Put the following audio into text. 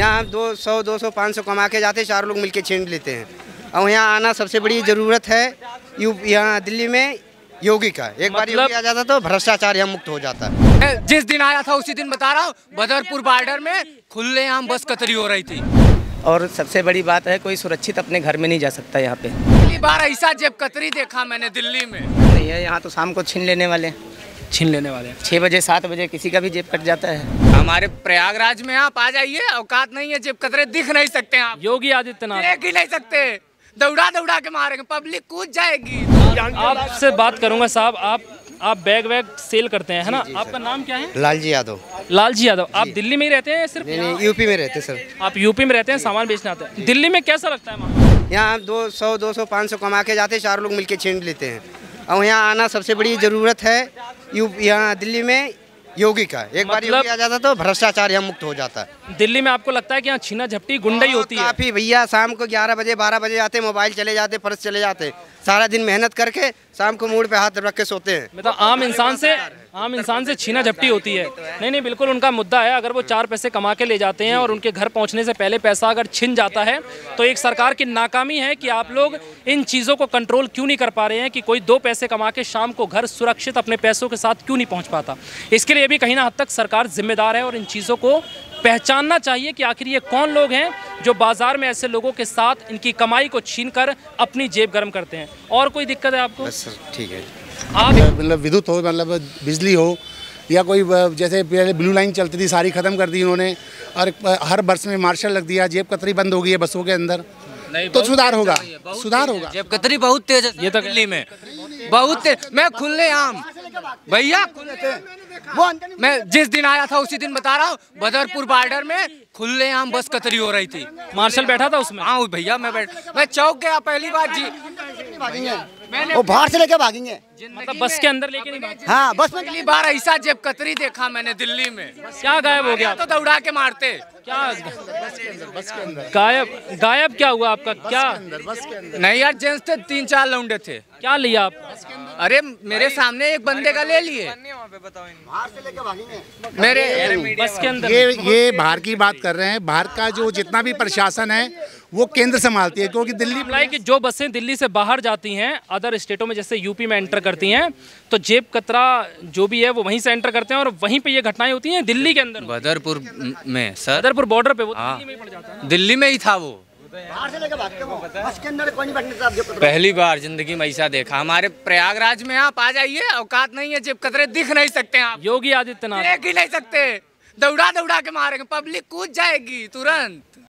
यहाँ हम 200, 200, 500 कमा के जाते, 4 लोग मिलके छीन लेते हैं। और यहाँ आना सबसे बड़ी ज़रूरत है। यहाँ दिल्ली में योगी का एक बार योगी आ जाता तो भ्रष्टाचार यहाँ मुक्त हो जाता। जिस दिन आया था उसी दिन बता रहा हूँ, बदरपुर बॉर्डर में खुलेआम बस कतरी हो रही थी। और सबसे बड़ी बात है, कोई सुरक्षित अपने घर में नहीं जा सकता यहाँ पे। पहली बार ऐसा जेब कतरी देखा मैंने दिल्ली में। नहीं है, यहाँ तो शाम को छीन लेने वाले 6 बजे 7 बजे किसी का भी जेब कट जाता है। हमारे प्रयागराज में आप आ जाइए, औकात नहीं है, जेब कतरे दिख नहीं सकते आप। योगी आदित्यनाथ देख ही नहीं सकते, दौड़ा दौड़ा के मारेंगे, पब्लिक कूद जाएगी। आपसे बात करूंगा साहब, आप बैग वैग सेल करते हैं, है ना? आपका नाम क्या है? लालजी यादव। लालजी यादव। आप दिल्ली में ही रहते हैं सिर्फ? नहीं, यूपी में रहते सर। आप यूपी में रहते हैं, सामान बेचने आते हैं। दिल्ली में कैसा लगता है वहाँ? यहाँ हम 200, 200, 500 कमा के जाते, 4 लोग मिलके छीन लेते हैं। और यहाँ आना सबसे बड़ी ज़रूरत है। यहाँ दिल्ली में योगी का एक बार योगी आ जाता तो भ्रष्टाचार यहाँ मुक्त हो जाता। दिल्ली में आपको लगता है कि यहाँ छीना झपटी गुंडाई होती है? काफ़ी भैया, शाम को 11 बजे 12 बजे आते, मोबाइल चले जाते, पर्स चले जाते, सारा दिन मेहनत करके शाम को मूड पे हाथ रख के सोते हैं। मतलब आम इंसान से छीना झपटी होती है। नहीं, बिल्कुल उनका मुद्दा है। अगर वो 4 पैसे कमा के ले जाते हैं और उनके घर पहुंचने से पहले पैसा अगर छिन जाता है, तो एक सरकार की नाकामी है कि आप लोग इन चीज़ों को कंट्रोल क्यों नहीं कर पा रहे हैं कि कोई 2 पैसे कमा के शाम को घर सुरक्षित अपने पैसों के साथ क्यों नहीं पहुँच पाता। इसके लिए भी कहीं ना हद तक सरकार जिम्मेदार है और इन चीज़ों को पहचानना चाहिए कि आखिर ये कौन लोग हैं जो बाजार में ऐसे लोगों के साथ इनकी कमाई को छीनकर अपनी जेब गर्म करते हैं। और कोई दिक्कत है आपको? बस सर, ठीक है। आप मतलब विद्युत हो, मतलब बिजली हो, या कोई जैसे पहले ब्लू लाइन चलती थी सारी ख़त्म कर दी उन्होंने, और हर बस में मार्शल लग दिया, जेब कतरी बंद हो गई है बसों के अंदर। तो सुधार होगा। जेब कतरी बहुत तेज है ये तो दिल्ली में, बहुत तेज। मैं खुलेआम भैया, मैं जिस दिन आया था उसी दिन बता रहा हूँ, बदरपुर बॉर्डर में खुलेआम बस कतरी हो रही थी। मार्शल बैठा था उसमें? हाँ भैया, मैं चौक गया पहली बार जी। वो बाहर से लेके भागेंगे, मतलब बस के अंदर लेके नहीं भागते? हाँ, बस में पहली बार ऐसा जेब कतरी देखा मैंने दिल्ली में। क्या गायब हो गया? तो दौड़ा के मारते। क्या गायब क्या हुआ आपका? क्या नहीं यार, जेंट्स थे, 3-4 लौंडे थे। क्या लिया आप? अरे मेरे सामने एक बंदे का ले लिए मेरे बस के अंदर। ये बाहर की बात कर रहे हैं। बाहर का जो जितना भी प्रशासन है वो केंद्र संभालती है, क्योंकि दिल्ली कि जो बसें दिल्ली से बाहर जाती हैं अदर स्टेटों में, जैसे यूपी में एंटर करती हैं, तो जेब कतरा जो भी है वो वहीं से एंटर करते हैं और वहीं पे ये घटनाएं होती हैं दिल्ली के अंदर। बदरपुर में सर, बदरपुर बॉर्डर पे वो दिल्ली में ही पड़ जाता है। दिल्ली में ही था वो। बाहर से लेके भागते हो, बस के अंदर कोई नहीं बैठने देता। जेब कतरा पहली बार जिंदगी में ऐसा देखा। हमारे प्रयागराज में आप आ जाइए, औकात नहीं है, जेब कतरे दिख नहीं सकते आप। योगी आदित्यनाथ देख ही नहीं सकते, दौड़ा दौड़ा के मारेंगे, पब्लिक कूद जाएगी तुरंत।